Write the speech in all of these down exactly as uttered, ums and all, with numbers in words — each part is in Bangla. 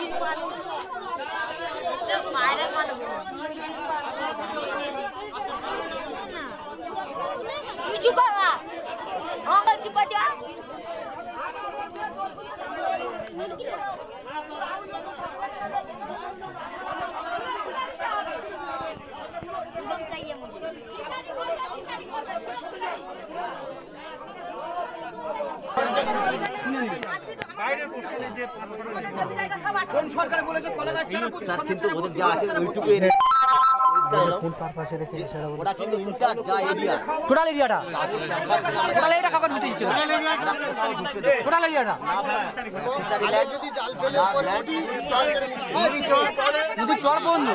কোন সরকার বলেছে কলা গাছ ছাড়া স্যার কিন্তু ওদের যা আছে ওইটুকু কোন পারপাসে রেখে সেটা ওরা কিন্তু ইন্টার যা এরিয়া টোটাল এরিয়াটা টোটাল এরিয়াটা কাকা ঢুকতে দিচ্ছে টোটাল এরিয়াটা স্যার যদি জাল ফেলে পরে ওটি জাল কেটে নিচ্ছে নদী চর নদী চর বন্ধ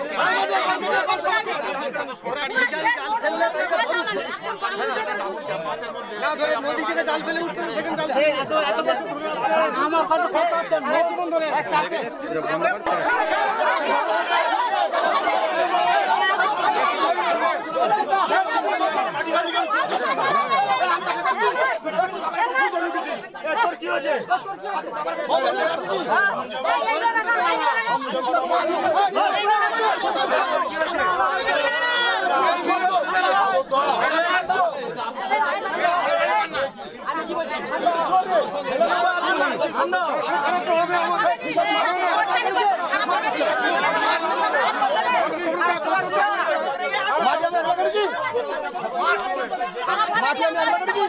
না ধরে নদী থেকে জাল ফেলে উঠতে সেখানে জাল আমার কত কত নদী বন্ধ রে কি হয়েছে মাটি আমি আলাদা করেছি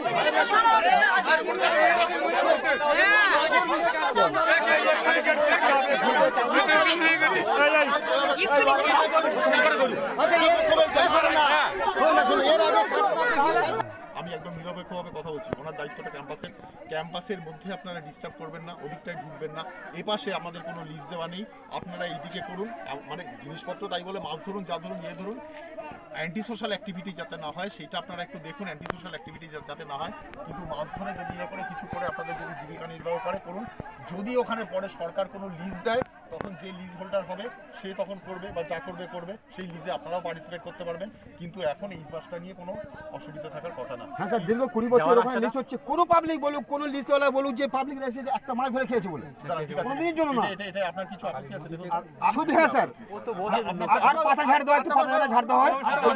আমি একদম নিরপেক্ষভাবে কথা বলছি ওনার দায়িত্বটা ক্যাম্পাসের ক্যাম্পাসের মধ্যে আপনারা ডিস্টার্ব করবেন না ওদিকটায় ঢুকবেন না এই পাশে আমাদের কোনো লিজ দেওয়া নেই আপনারা এইদিকে করুন মানে জিনিসপত্র তাই বলে মাছ ধরুন যা ধরুন ইয়ে ধরুন অ্যান্টি সোশ্যাল অ্যাক্টিভিটি যাতে না হয় সেটা আপনারা একটু দেখুন অ্যান্টি সোশ্যাল অ্যাক্টিভিটি যাতে না হয় কিন্তু মাছ ধরে যদি ইয়ে করে কিছু করে আপনাদের যদি জীবিকা নির্বাহ করে করুন যদি ওখানে পরে সরকার কোনো লিজ দেয় তখন যে লিজ হোল্ডার হবে সে তখন করবে বা যা করবে করবে সেই লিজে আপনারাও পার্টিসিপেট করতে পারবেন কিন্তু এখন এই পাশটা নিয়ে কোনো অসুবিধা থাকার কথা না। হ্যাঁ স্যার দীর্ঘ কুড়ি বছর ওখানে লিজ হচ্ছে কোনো পাবলিক বলুক কোনো লিস্টওয়ালা বলুক যে পাবলিক এসে একটা মাছ ধরে খেয়েছে বলে কোনো দিনের জন্য না এটা এটা আপনার কিছু আপত্তি আছে দেখুন শুধু হ্যাঁ স্যার আর পাতা ঝাড় দেওয়া একটু পাতা ঝাড় দেওয়া হয় ওই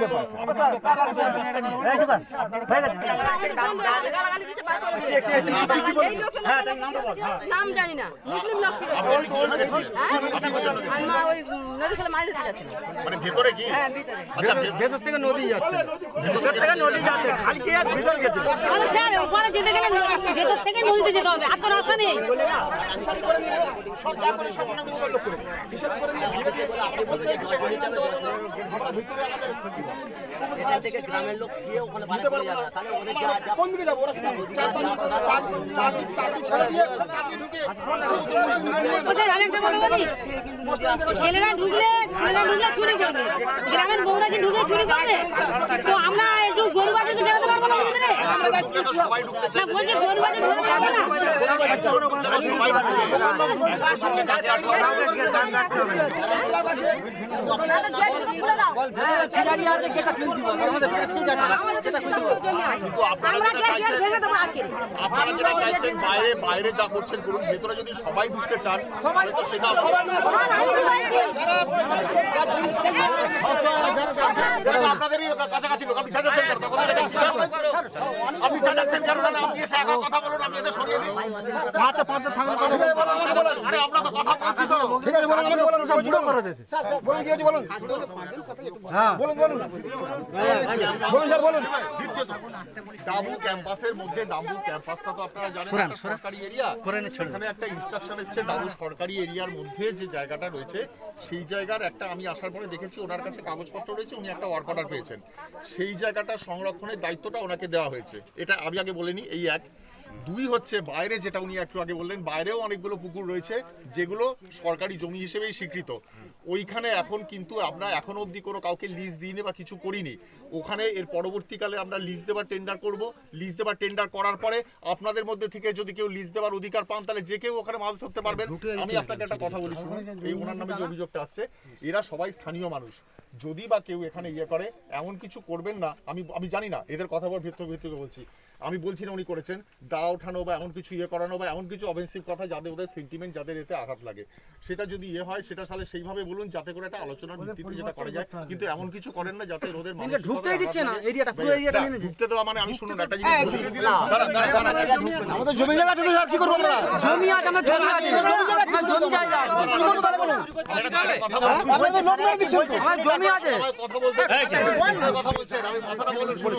ব্যাপার নাম জানি না মুসলিম লোক ছিল ওই নদী খেলে মাছ ধরতে যাচ্ছিল মানে ভেতরে কি হ্যাঁ ভিতরে আচ্ছা ভেতর থেকে নদী যাচ্ছে ভেতর থেকে নদী যাচ্ছে খালি কি আর ভিতর গেছে আরে স্যার ওখানে যেতে গেলে ভেতর থেকে নদীতে যেতে হবে আর তো রাস্তা নেই সব যা করে সব নাম লোক করে বিশেষ করে আপনি বলতে এখান থেকে গ্রামের লোক গিয়ে ওখানে বাড়ি চলে যাবে তাহলে ওদের যা যা কোন দিকে যাবো ওরা চার চার চার চার ছেড়ে দিয়ে চাকরি ঢুকে স্যার আরেকটা বলবো বলি ছেলেরা ঢুকলে ছেলেরা ঢুকলে চুরি করবে গ্রামের বউরা কি ঢুকে চুরি করবে তো আমরা একটু গরু বাড়িতে যেতে পারবো না ভিতরে সবাই ঢুকতে না বলছি গরু বাড়ি ঢুকতে পারবো না সবাই আপনারা চাইছেন বাইরে বাইরে যা করছেন করুন ভেতরে যদি সবাই ঢুকতে চান তাহলে তো সেটা আপনাদেরই কাছাকাছি লোক আপনি ছাড়াচ্ছেন কেন আপনি ছাড়াচ্ছেন কেন আপনি এসে একা কথা বলুন আপনি এদের সরিয়ে দিন আচ্ছা পাঁচটা থাকলে কথা আরে আপনার তো কথা বলছি তো ঠিক আছে বলুন আমাকে বলুন সব বুড়ো করে দিয়েছে স্যার স্যার বলুন কি আছে বলুন হ্যাঁ বলুন বলুন বলুন স্যার বলুন দিচ্ছে তো ডাবু ক্যাম্পাসের মধ্যে ডাবু ক্যাম্পাসটা তো আপনারা জানেন সরকারি এরিয়া এখানে একটা ইনস্ট্রাকশন এসেছে ডাবু সরকারি এরিয়ার মধ্যে যে জায়গাটা রয়েছে সেই জায়গার একটা আমি আসার পরে দেখেছি ওনার কাছে কাগজপত্র রয়েছে উনি একটা ওয়ার্ক অর্ডার পেয়েছেন সেই জায়গাটা সংরক্ষণের দায়িত্বটা ওনাকে দেওয়া হয়েছে এটা আমি আগে বলিনি এই এক দুই হচ্ছে বাইরে যেটা উনি একটু আগে বললেন বাইরেও অনেকগুলো পুকুর রয়েছে যেগুলো সরকারি জমি হিসেবেই স্বীকৃত ওইখানে এখন কিন্তু আমরা এখন অবধি কোনো কাউকে লিজ দিইনি বা কিছু করিনি ওখানে এর পরবর্তীকালে আমরা লিজ দেবার টেন্ডার করব লিজ দেবার টেন্ডার করার পরে আপনাদের মধ্যে থেকে যদি কেউ লিজ দেবার অধিকার পান তাহলে যে কেউ ওখানে মাছ ধরতে পারবেন আমি আপনাকে একটা কথা বলি শুনুন এই ওনার নামে যে অভিযোগটা আসছে এরা সবাই স্থানীয় মানুষ যদি বা কেউ এখানে ইয়ে করে এমন কিছু করবেন না আমি আমি জানি না এদের কথা বলার ভিত্তি ভিত্তিকে বলছি আমি বলছি না উনি করেছেন, দা ওঠানো বা এমন কিছু ইয়ে করানো বা এমন কিছু অফেন্সিভ কথা যাদের ওদের সেন্টিমেন্ট যাদের এতে আঘাত লাগে, সেটা যদি ইয়ে হয় সেটা তাহলে সেইভাবে বলুন যাতে করে একটা আলোচনার ভিত্তিতে যেটা করা যায়, কিন্তু এমন কিছু করেন না যাতে ওদের ঢুকতেই দিচ্ছে না এরিয়াটা, পুরো এরিয়াটা নিয়ে ঢুকতে দেওয়া মানে আমি শুনুন একটা জিনিস বলি। দাঁড়ান, দাঁড়ান, দাঁড়ান। আমাদের জমি জায়গা আছে তো স্যার, কি করবো আমরা? জমি আছে, আমার জমি আছে, আমার জমি জায়গা আছে, কি করবো তাহলে বলুন? কথা বলুন। আপনারা তো নোট মেরে দিচ্ছেন তো। আমার জমি আছে, সবাই কথা বলতে কথা বলছেন, আমি কথাটা বলুন শুনুন।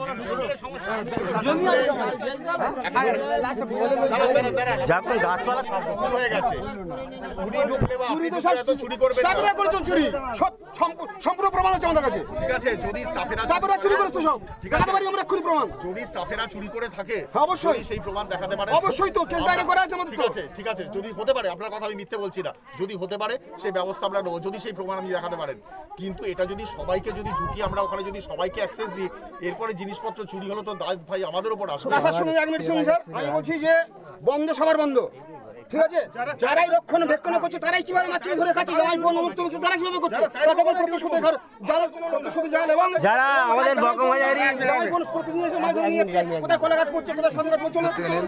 জমি আছে। দাঁড়ান, দাঁড়ান, দাঁড়ান। যখন গাছপালা ভুল হয়ে গেছে। উনি ঢুকলে বা আপনি চুরি তো ঢুকলে সব এত চুরি করবেন না। স্টাফেরা করেছেন চুরি, সব সম্পূ- সম্পূর্ণ প্রমাণ আছে আমাদের কাছে। ঠিক আছে, যদি স্টাফেরা স্টাফেরা চুরি করেছে সব, ঠিক আছে। দেখাতে পারি আমরা এক্ষুনি প্রমাণ। যদি স্টাফেরা চুরি করে থাকে হ্যাঁ, অবশ্যই। যদি সেই প্রমাণ দেখাতে পারে অবশ্যই তো, কেস ডায়েরি করা আছে আমাদের ঠিক তো। আছে, ঠিক আছে, যদি হতে পারে, আপনার কথা আমি মিথ্যে বলছি না, যদি হতে পারে সেই ব্যবস্থা আমরা নেবো, যদি সেই প্রমাণ আপনি দেখাতে পারেন। কিন্তু এটা যদি সবাইকে যদি ঢুকি আমরা ওখানে যদি সবাইকে অ্যাক্সেস দিই, এরপরে জিনিসপত্র চুরি হলো তো দায় ভাই আমাদের উপর আসবে। না স্যার, শুনুন এক মিনিট শুনুন স্যার, আমি বলছি যে বন্ধ সবার বন্ধ, ঠিক আছে? যারাই রক্ষণ ভেক্ষণ করছে তারাই কিভাবে মাছি ধরে খাচ্ছে, জামাই বোন মুক্ত মুক্ত তারা কিভাবে করছে, তাদের কোনো প্রতিশ্রুতি ঘর যারা প্রতিশ্রুতি জাল এবং যারা আমাদের বকমাজারি জামাই বোন প্রতিদিন এসে মাছ ধরে নিয়ে যাচ্ছে, কোথায় কলা গাছ করছে, কোথায় সঙ্গে গাছ করছে, চলে চলুন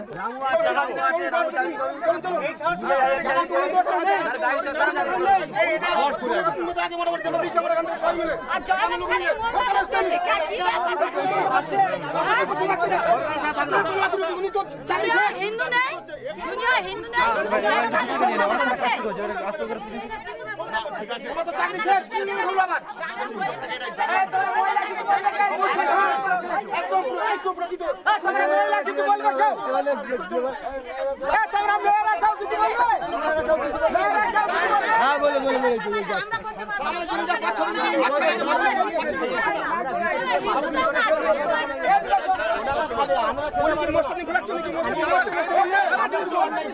হিন্দু নেই, দুনিয়া হিন্দু নেই, ঠিক আছে, চাকরি শেষ, কি নিয়ে হলো আবার? একদম পুরো একদম পুরো কিছু তোমরা মেয়েরা কিছু বলবে কেউ? এ তোমরা মেয়েরা কেউ কিছু বলবে? মেয়েরা কেউ কিছু বলবে? হ্যাঁ বলে বলে বলে আমরা জমি যা পাচ্ছ না, পাচ্ছ না, ওই কি মোস্তানি ঘোরাচ্ছ নাকি? মোস্তানি ঘোরাচ্ছ, মোস্তানি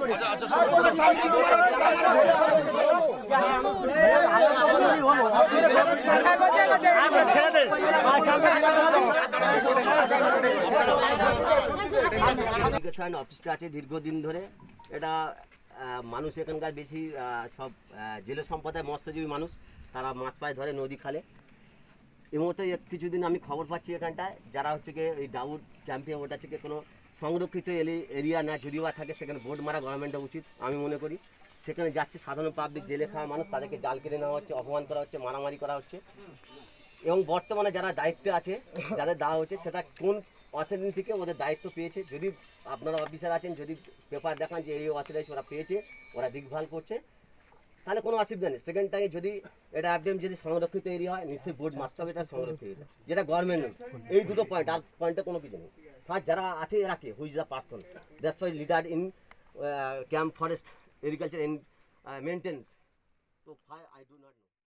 ছেড়ে দে। ইরিগেশন অফিসটা আছে দীর্ঘদিন ধরে। এটা আহ, মানুষ এখানকার বেশি আহ, সব আহ, জেলে সম্প্রদায় মৎস্যজীবী মানুষ, তারা মাছ পায় ধরে নদী খালে। এই মুহূর্তে এক কিছুদিন আমি খবর পাচ্ছি এখানটায় যারা হচ্ছে কি এই ডাউট ক্যাম্পে ওটা হচ্ছে কি কোনো সংরক্ষিত এরিয়া না যদিও বা থাকে, সেখানে বোর্ড মারা গভর্নমেন্টের উচিত আমি মনে করি। সেখানে যাচ্ছে সাধারণ পাবলিক, জেলে খাওয়া মানুষ, তাদেরকে জাল কেটে নেওয়া হচ্ছে, অপমান করা হচ্ছে, মারামারি করা হচ্ছে। এবং বর্তমানে যারা দায়িত্বে আছে, যাদের দেওয়া হচ্ছে, সেটা কোন অথরিটি থেকে ওদের দায়িত্ব পেয়েছে, যদি আপনারা অফিসার আছেন, যদি পেপার দেখান যে এই অথরিটি ওরা পেয়েছে, ওরা দেখভাল করছে, তাহলে কোনো অসুবিধা নেই। সেকেন্ড টাইমে যদি এটা একদম যদি সংরক্ষিত এরিয়া হয়, নিশ্চয়ই বোর্ড মারতে হবে এটা সংরক্ষিত এরিয়া, যেটা গভর্নমেন্ট নেই। এই দুটো পয়েন্ট, আর পয়েন্টে কোনো কিছু নেই। ফার্স্ট যারা আছে এরা কে, who's the person that's why leader in camp forest agriculture in maintenance. তো আই ডু নট নো।